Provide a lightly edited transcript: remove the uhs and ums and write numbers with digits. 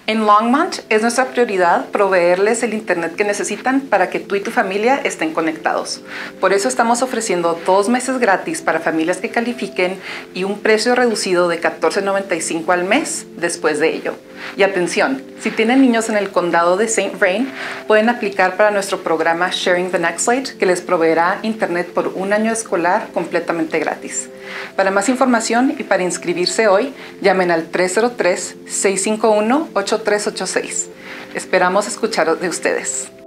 En Longmont es nuestra prioridad proveerles el internet que necesitan para que tú y tu familia estén conectados. Por eso estamos ofreciendo 2 meses gratis para familias que califiquen y un precio reducido de $14.95 al mes después de ello. Y atención, si tienen niños en el condado de St. Vrain, pueden aplicar para nuestro programa Sharing the Next Light, que les proveerá internet por 1 año escolar completamente gratis. Para más información y para inscribirse hoy, llamen al 303-651-8386. Esperamos escuchar de ustedes.